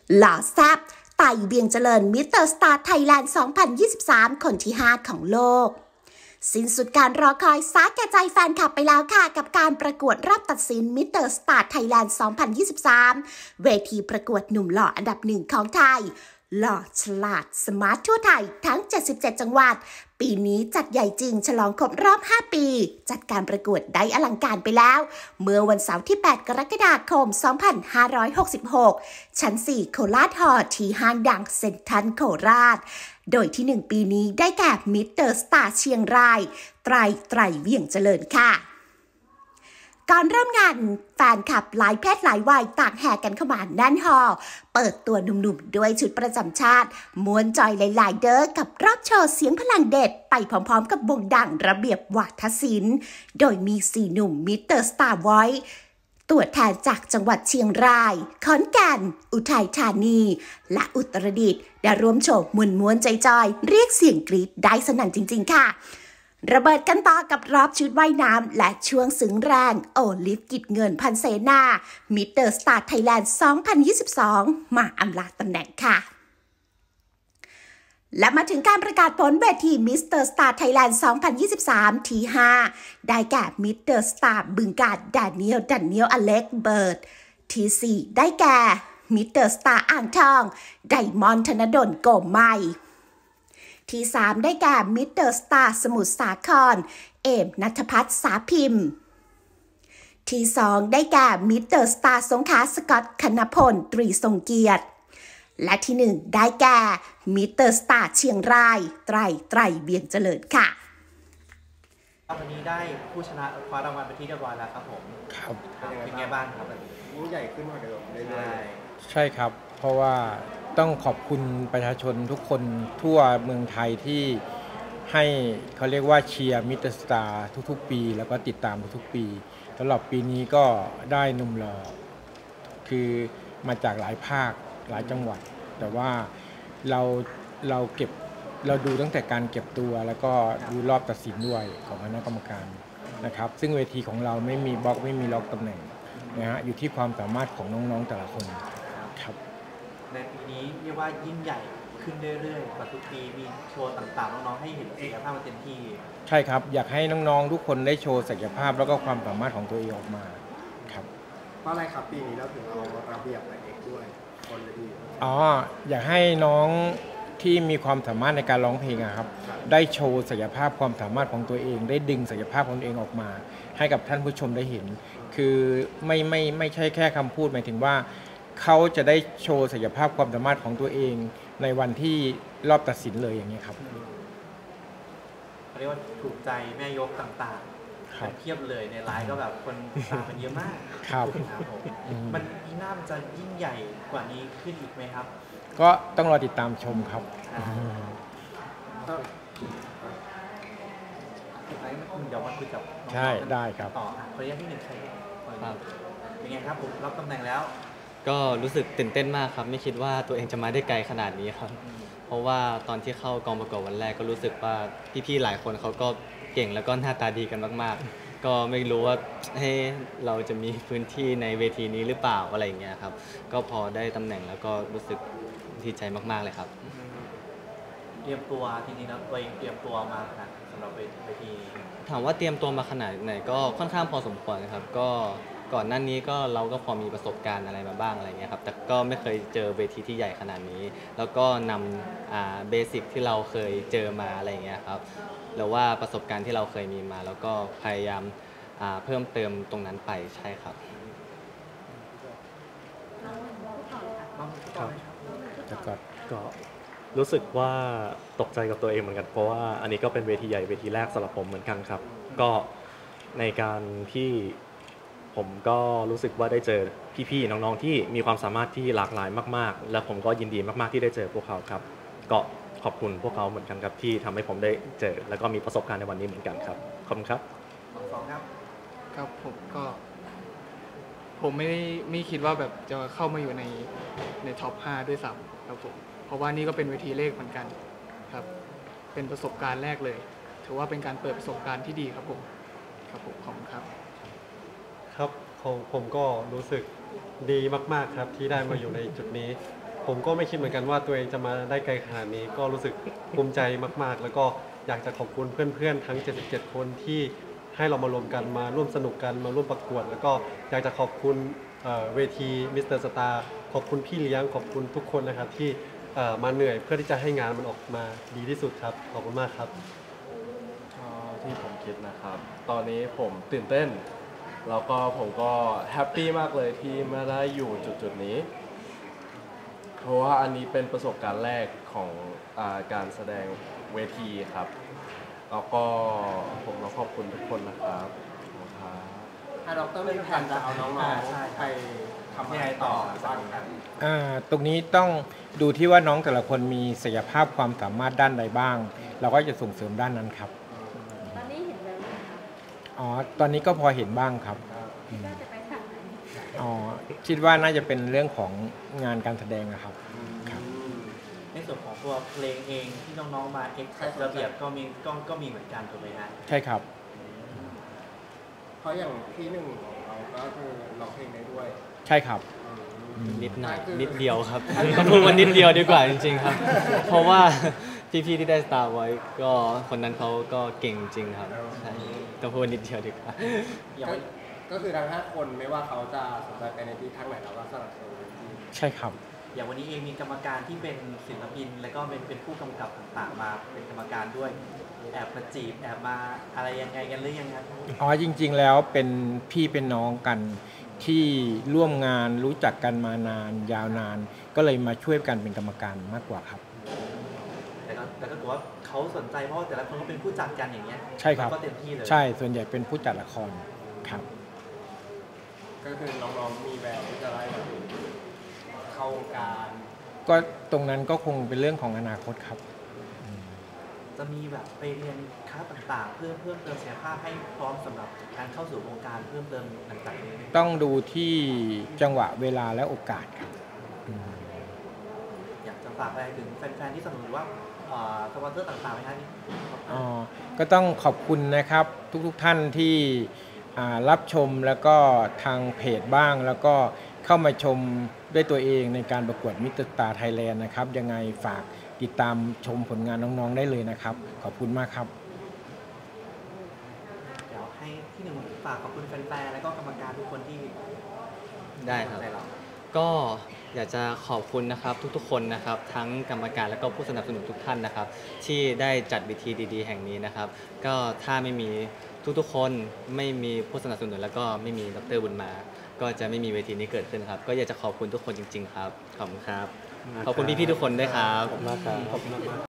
หล่อแซ่บไต่เบียงเจริญมิสเตอร์สตาร์ไทยแลนด์ 2023 คนที่ 5 ของโลกสิ้นสุดการรอคอยสาแก่ใจแฟนคลับไปแล้วค่ะกับการประกวดรอบตัดสินมิสเตอร์สตาร์ไทยแลนด์ 2023 เวทีประกวดหนุ่มหล่ออันดับหนึ่งของไทยหล่อฉลาดสมาร์ททั่วไทยทั้ง 77 จังหวัดปีนี้จัดใหญ่จริงฉลองครบรอบ 5 ปีจัดการประกวดได้อลังการไปแล้วเมื่อวันเสาร์ที่ 8 กรกฎาคม 2566 ชั้น 4 โคราชฮอลล์ที่ห้างดังเซ็นทรัลโคราชโดยที่ 1 ปีนี้ได้แก่มิสเตอร์สตาร์เชียงรายไตรเวียงเจริญค่ะก่อนเริ่มงานแฟนคลับหลายเพศหลายวัยต่างแห่กันเข้ามาแน่นฮอลล์เปิดตัวหนุ่มๆด้วยชุดประจำชาติม้วนจอยหลายๆเด้อกับรอบโชว์เสียงพลังเด็ดไปพร้อมๆกับวงดังระเบียบวาทศิลป์โดยมี4หนุ่มมิสเตอร์สตาร์ไว้ตัวแทนจากจังหวัดเชียงรายขอนแก่นอุทัยธานีและอุตรดิตถ์ได้ร่วมโชว์ม้วนๆจอยๆเรียกเสียงกรี๊ดได้สนั่นจริงๆค่ะระเบิดกันต่อกับรอบชุดว่ายน้ำและช่วงซึ้งแรงโอลิฟกิจเงินพันเสนามิสเตอร์สตาร์ไทยแลนด์ 2022 มาอำลาตำแหน่งค่ะและมาถึงการประกาศผลเวทีมิสเตอร์สตาร์ไทยแลนด์ 2023 ที่ 5 ได้แก่มิสเตอร์สตาร์บึงกาฬดานิเอลอเล็กเบิร์ดที่ 4 ได้แก่มิสเตอร์สตาร์อ่างทองไดมอนด์ธนดลโกมไมที่ 3 ได้แก่มิสเตอร์สตาร์สมุทรสาครเอมณัฐพัฒน์สาพิมพ์ที่ 2 ได้แก่มิสเตอร์สตาร์สงขลาสกอตคณพลตรีทรงเกียรติและที่ 1 ได้แก่มิสเตอร์สตาร์เชียงรายไตรเบียงเจริญค่ะวันนี้ได้ผู้ชนะคว้ารางวัลไปที่เรียบร้อยแล้วครับผมครับเป็นไงบ้างครับยิ่งใหญ่ขึ้นกว่าเดิมเรื่อยๆใช่ครับเพราะว่าต้องขอบคุณประชาชนทุกคนทั่วเมืองไทยที่ให้เขาเรียกว่าเชียร์มิสเตอร์สตาร์ทุกๆปีแล้วก็ติดตามทุกๆปีสำหรับปีนี้ก็ได้หนุ่มหล่อคือมาจากหลายภาคหลายจังหวัดแต่ว่าเราเก็บเราดูตั้งแต่การเก็บตัวแล้วก็ดูรอบตัดสินด้วยของคณะกรรมการนะครับซึ่งเวทีของเราไม่มีบล็อกไม่มีล็อกตำแหน่งนะฮะอยู่ที่ความสามารถของน้องๆแต่ละคนครับในปีนี้เรียกว่ายิ่งใหญ่ขึ้นเรื่อยๆกว่าทุกปีมีโชว์ต่างๆน้องๆให้เห็นศักยภาพเต็มที่ใช่ครับอยากให้น้องๆทุกคนได้โชว์ศักยภาพแล้วก็ความสามารถของตัวเองออกมาครับเพราะอะไรครับปีนี้เราถึงเอาระเบียบมาเอกด้วยคนละดีอยากให้น้องที่มีความสามารถในการร้องเพลงครับได้โชว์ศักยภาพความสามารถของตัวเองได้ดึงศักยภาพของตัวเองออกมาให้กับท่านผู้ชมได้เห็นคือไม่ใช่แค่คำพูดหมายถึงว่าเขาจะได้โชว์ศักยภาพความสามารถของตัวเองในวันที่รอบตัดสินเลยอย่างนี้ครับเรียกว่าถูกใจแม่ยกต่างๆเทียบเลยในไลน์ก็แบบคนตามมันเยอะมากครับมันน่าจะยิ่งใหญ่กว่านี้ขึ้นอีกไหมครับก็ต้องรอติดตามชมครับเดี๋ยวมาคุยกับใช่ได้ครับต่อขออนุญาตที่หนึ่งใครเป็นไงครับผมรับตำแหน่งแล้วก็รู้สึกตื่นเต้นมากครับไม่คิดว่าตัวเองจะมาได้ไกลขนาดนี้ครับเพราะว่าตอนที่เข้ากองประกวดวันแรกก็รู้สึกว่าพี่ๆหลายคนเขาก็เก่งแล้วก็หน้าตาดีกันมากๆก็ไม่รู้ว่าเราจะมีพื้นที่ในเวทีนี้หรือเปล่าอะไรอย่างเงี้ยครับก็พอได้ตำแหน่งแล้วก็รู้สึกดีใจมากๆเลยครับเตรียมตัวทีนี้นะตัวเองเตรียมตัวมานะสำหรับเวทีถามว่าเตรียมตัวมาขนาดไหนก็ค่อนข้างพอสมควรครับก็ก่อนหน้านี้ก็เราก็พอมีประสบการณ์อะไรมาบ้างอะไรเงี้ยครับแต่ก็ไม่เคยเจอเวทีที่ใหญ่ขนาดนี้แล้วก็นำเบสิกที่เราเคยเจอมาอะไรเงี้ยครับหรือว่าประสบการณ์ที่เราเคยมีมาแล้วก็พยายามเพิ่มเติมตรงนั้นไปใช่ครับก็รู้สึกว่าตกใจกับตัวเองเหมือนกันเพราะว่าอันนี้ก็เป็นเวทีใหญ่เวทีแรกสำหรับผมเหมือนกันครับก็ในการที่ผมก็รู้สึกว่าได้เจอพี่ๆน้องๆที่มีความสามารถที่หลากหลายมากๆและผมก็ยินดีมากๆที่ได้เจอพวกเขาครับก็ขอบคุณพวกเขาเหมือนกันครับที่ทำให้ผมได้เจอแล้วก็มีประสบการณ์ในวันนี้เหมือนกันครับขอบคุณครับครับผมไม่คิดว่าแบบจะเข้ามาอยู่ในท็อป 5 ด้วยซ้ำครับผมเพราะว่านี่ก็เป็นเวทีเลขเหมือนกันครับเป็นประสบการณ์แรกเลยถือว่าเป็นการเปิดประสบการณ์ที่ดีครับผมขอบคุณครับครับผมก็รู้สึกดีมากๆครับที่ได้มาอยู่ในจุดนี้ผมก็ไม่คิดเหมือนกันว่าตัวเองจะมาได้ไกลขนาดนี้ก็รู้สึกภูมิใจมากๆ แล้วก็อยากจะขอบคุณเพื่อนๆทั้ง77คนที่ให้เรามารวมกันมาร่วมสนุกกันมาร่วมประกวดแล้วก็อยากจะขอบคุณเวทีมิสเตอร์สตาร์ขอบคุณพี่เลี้ยงขอบคุณทุกคนนะครับที่มาเหนื่อยเพื่อที่จะให้งานมันออกมาดีที่สุดครับขอบคุณมากครับที่ผมคิดนะครับตอนนี้ผมตื่นเต้นแล้วก็ผมก็แฮปปี้มากเลยที่มาได้อยู่จุดนี้เพราะว่าอันนี้เป็นประสบการณ์แรกของการแสดงเวทีครับแล้วก็ผมต้องขอบคุณทุกคนนะครับดร.มีแผนจะเอาน้องๆไปทำอะไรต่อบ้างครับตรงนี้ต้องดูที่ว่าน้องแต่ละคนมีศักยภาพความสามารถด้านใดบ้าง เราก็จะส่งเสริมด้านนั้นครับตอนนี้เห็นแล้วไหมคะตอนนี้ก็พอเห็นบ้างครับคิดว่าจะไปทางไหนคิดว่าน่าจะเป็นเรื่องของงานการแสดงนะครับในส่วนของตัวเพลงเองที่น้องๆมาเอ็กซ์ระเบียบก็มีเหมือนกันถูกไหมฮะใช่ครับเพราะอย่างที่หนึ่งของเราก็คือร้องเพลงได้ด้วยใช่ครับนิดหน่อยนิดเดียวครับต้องพูดว่านิดเดียวดีกว่าจริงๆครับเพราะว่าพี่ๆที่ได้ Star Voice ก็คนนั้นเขาก็เก่งจริงครับใช่ต้องพูดนิดเดียวดีกว่าก็คือทั้ง5คนไม่ว่าเขาจะสนใจไปในทิศทางไหนเราก็สนับสนุนใช่ครับอย่างวันนี้เองมีกรรมการที่เป็นศิลปินและก็เป็นผู้กำกับต่างๆมาเป็นกรรมการด้วยแอบมาจีบแอบมาอะไรยังไงกันหรือยังครับจริงๆแล้วเป็นพี่เป็นน้องกันที่ร่วมงานรู้จักกันมานานยาวนานก็เลยมาช่วยกันเป็นกรรมการมากกว่าครับแต่ก็ถือว่าเขาสนใจเพราะแต่ละคนก็เป็นผู้จัดกันอย่างเงี้ยใช่ครับก็เต็มที่เลยใช่ส่วนใหญ่เป็นผู้จัดละครครับก็คือน้องๆมีแบบที่จะได้เข้าวงการก็ตรงนั้นก็คงเป็นเรื่องของอนาคตครับจะมีแบบไปเรียนคลาสต่างๆเพื่อเพิ่มเติมศักยภาพให้พร้อมสำหรับการเข้าสู่วงการเพิ่มเติมต่างๆต้องดูที่จังหวะเวลาและโอกาสครับอยากจะฝากอะไรถึงแฟนๆที่สนับสนุนว่าสปอนเซอร์ต่างๆไหมครับนี่ก็ต้องขอบคุณนะครับทุกท่านที่รับชมแล้วก็ทางเพจบ้างแล้วก็เข้ามาชมด้วยตัวเองในการประกวดมิสเตอร์สตาร์ไทยแลนด์นะครับยังไงฝากติดตามชมผลงานน้องๆได้เลยนะครับขอบคุณมากครับเดี๋ยวให้ที่หนึ่งฝากขอบคุณแฟนๆและก็กรรมการทุกคนที่ได้ครับก็อยากจะขอบคุณนะครับทุกๆคนนะครับทั้งกรรมการและก็ผู้สนับสนุนทุกท่านนะครับที่ได้จัดเวทีดีๆแห่งนี้นะครับก็ถ้าไม่มีทุกๆคนไม่มีผู้สนับสนุนแล้วก็ไม่มีดร.บุญมาก็จะไม่มีเวทีนี้เกิดขึ้นครับก็อยากจะขอบคุณทุกคนจริงๆครับขอบคุณครับขอบคุณพี่ๆทุกคนด้วยครับขอบคุณมากครับ